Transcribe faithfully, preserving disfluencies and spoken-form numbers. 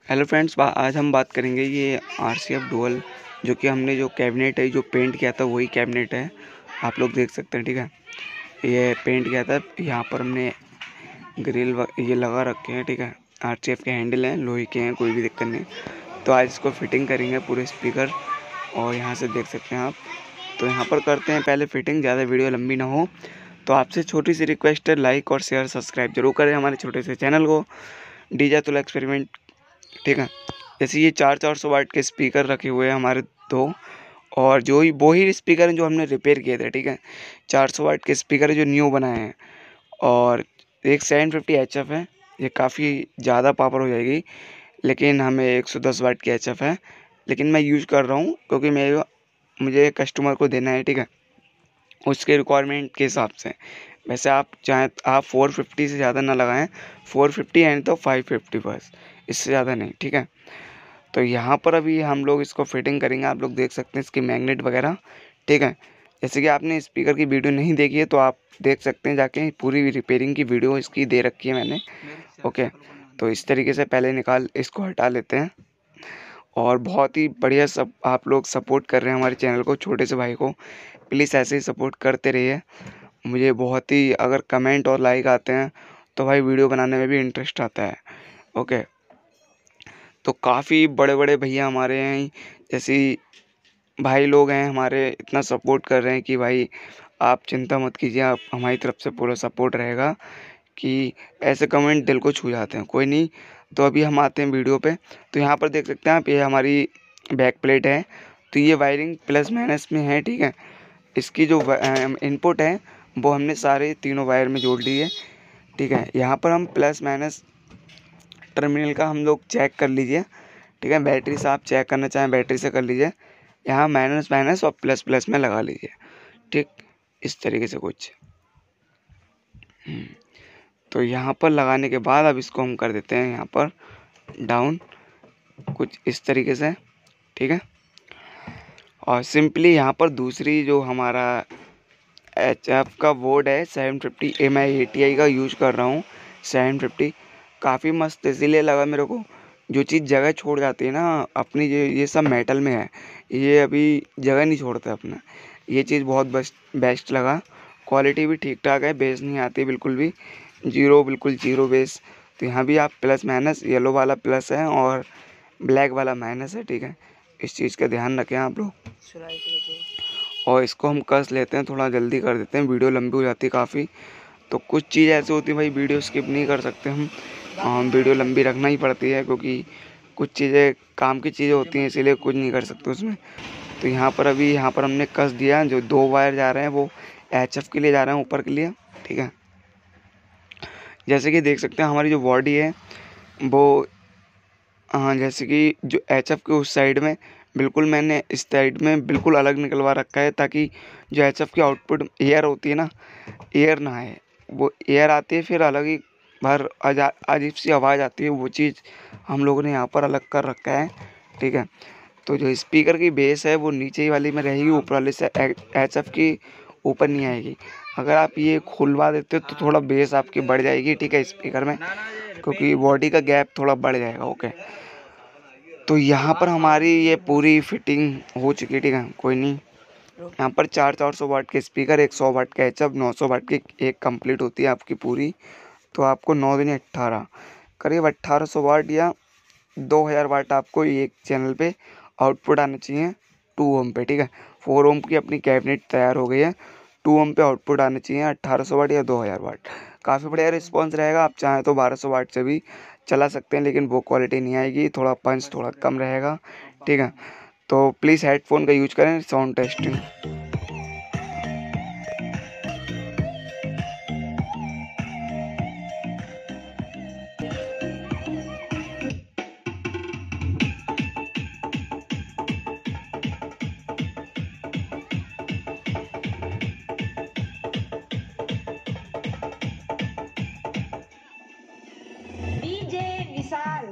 Hello friends, आज हम बात करेंगे ये आर सी एफ डुअल, जो कि हमने जो कैबिनेट है जो पेंट किया था वही कैबिनेट है। आप लोग देख सकते हैं, ठीक है। ये पेंट किया था, यहाँ पर हमने ग्रिल ये लगा रखे हैं, ठीक है। आर सी एफ के हैंडल हैं, लोहे के हैं, कोई भी दिक्कत नहीं। तो आज इसको फिटिंग करेंगे पूरे स्पीकर, और यहाँ से देख सकते हैं आप। तो यहाँ पर करते हैं पहले फिटिंग, ज़्यादा वीडियो लंबी ना हो। तो आपसे छोटी सी रिक्वेस्ट है, लाइक और शेयर सब्सक्राइब जरूर करें हमारे छोटे से चैनल को, डीजे अतुल एक्सपेरिमेंट, ठीक है। जैसे ये चार चार सौ वाट के स्पीकर रखे हुए हैं हमारे दो, और जो ही वो ही स्पीकर हैं जो हमने रिपेयर किए थे, ठीक है। चार सौ वाट के स्पीकर है जो न्यू बनाए हैं, और एक सेवन फिफ्टी एच एफ है। ये काफ़ी ज़्यादा पावर हो जाएगी, लेकिन हमें एक सौ दस वाट की एच एफ है, लेकिन मैं यूज़ कर रहा हूँ क्योंकि मैं मुझे कस्टमर को देना है, ठीक है, उसके रिक्वायरमेंट के हिसाब से। वैसे आप चाहें आप फोर फिफ्टी से ज़्यादा ना लगाएं, फोर फिफ्टी है तो फाइव फिफ्टी बस, इससे ज़्यादा नहीं, ठीक है। तो यहाँ पर अभी हम लोग इसको फिटिंग करेंगे। आप लोग देख सकते हैं इसकी मैग्नेट वगैरह, ठीक है। जैसे कि आपने स्पीकर की वीडियो नहीं देखी है तो आप देख सकते हैं जाके, पूरी रिपेयरिंग की वीडियो इसकी दे रखी है मैंने, ओके। तो इस तरीके से पहले निकाल इसको हटा लेते हैं। और बहुत ही बढ़िया सब आप लोग सपोर्ट कर रहे हैं हमारे चैनल को, छोटे से भाई को प्लीज़ ऐसे ही सपोर्ट करते रहिए। मुझे बहुत ही अगर कमेंट और लाइक आते हैं तो भाई वीडियो बनाने में भी इंटरेस्ट आता है, ओके। तो काफ़ी बड़े बड़े भैया हमारे हैं, जैसे भाई लोग हैं हमारे, इतना सपोर्ट कर रहे हैं कि भाई आप चिंता मत कीजिए, आप हमारी तरफ से पूरा सपोर्ट रहेगा। कि ऐसे कमेंट दिल को छू जाते हैं। कोई नहीं, तो अभी हम आते हैं वीडियो पे। तो यहाँ पर देख सकते हैं आप, ये हमारी बैक प्लेट है। तो ये वायरिंग प्लस माइनस में है, ठीक है। इसकी जो इनपुट है वो हमने सारे तीनों वायर में जोड़ ली है, ठीक है। यहाँ पर हम प्लस माइनस टर्मिनल का हम लोग चेक कर लीजिए, ठीक है। बैटरी से आप चेक करना चाहें बैटरी से कर लीजिए, यहाँ माइनस माइनस और प्लस प्लस में लगा लीजिए, ठीक, इस तरीके से कुछ। तो यहाँ पर लगाने के बाद अब इसको हम कर देते हैं यहाँ पर डाउन, कुछ इस तरीके से, ठीक है। और सिंपली यहाँ पर दूसरी जो हमारा एच एफ का बोर्ड है seven fifty M I A T I का यूज कर रहा हूँ। सेवन फिफ्टी काफ़ी मस्त इसीलिए लगा मेरे को, जो चीज़ जगह छोड़ जाती है ना अपनी, ये ये सब मेटल में है, ये अभी जगह नहीं छोड़ता अपना। ये चीज़ बहुत बेस्ट बेस्ट लगा। क्वालिटी भी ठीक ठाक है, बेस नहीं आती बिल्कुल भी, जीरो, बिल्कुल जीरो बेस। तो यहाँ भी आप प्लस माइनस, येलो वाला प्लस है और ब्लैक वाला माइनस है, ठीक है। इस चीज़ का ध्यान रखें आप लोग। और इसको हम कस लेते हैं, थोड़ा जल्दी कर देते हैं, वीडियो लंबी हो जाती है काफ़ी। तो कुछ चीज़ ऐसी होती है भाई, वीडियो स्किप नहीं कर सकते हम, हम वीडियो लंबी रखना ही पड़ती है, क्योंकि कुछ चीज़ें काम की चीज़ें होती हैं, इसीलिए कुछ नहीं कर सकते उसमें। तो यहाँ पर अभी यहाँ पर हमने कस दिया, जो दो वायर जा रहे हैं वो एच एफ के लिए जा रहे हैं, ऊपर के लिए, ठीक है। जैसे कि देख सकते हैं हमारी जो बॉडी है वो, हाँ, जैसे कि जो एच एफ के उस साइड में बिल्कुल मैंने इस साइड में बिल्कुल अलग निकलवा रखा है, ताकि जो एच एफ की आउटपुट एयर होती है ना, एयर ना आए। वो एयर आती है फिर अलग ही बाहर अजीब सी आवाज़ आती है, वो चीज़ हम लोगों ने यहाँ पर अलग कर रखा है, ठीक है। तो जो स्पीकर की बेस है वो नीचे ही वाली में रहेगी, ऊपर वाले से एच एफ की ऊपर नहीं आएगी। अगर आप ये खुलवा देते हो तो थोड़ा बेस आपकी बढ़ जाएगी, ठीक है, स्पीकर में, क्योंकि बॉडी का गैप थोड़ा बढ़ जाएगा, ओके। तो यहाँ पर हमारी ये पूरी फिटिंग हो चुकी है, ठीक है, कोई नहीं। यहाँ पर चार चार सौ वाट के स्पीकर, एक सौ वाट का एच एफ, नौ सौ वाट की एक कंप्लीट होती है आपकी पूरी। तो आपको नौ दिन अट्ठारह, करीब अट्ठारह सौ वाट या दो हज़ार वाट आपको एक चैनल पे आउटपुट आना चाहिए, टू ओम पे, ठीक है। फोर ओम की अपनी कैबिनेट तैयार हो गई है, टू ओम पे आउटपुट आना चाहिए, अट्ठारह सौ वाट या दो हज़ार वाट। काफ़ी बढ़िया रिस्पॉन्स रहेगा। आप चाहें तो बारह सौ वाट से भी चला सकते हैं, लेकिन वो क्वालिटी नहीं आएगी, थोड़ा पंच थोड़ा कम रहेगा, ठीक है। तो प्लीज़ हेडफोन का यूज करें साउंड टेस्टिंग। डीजे विशाल।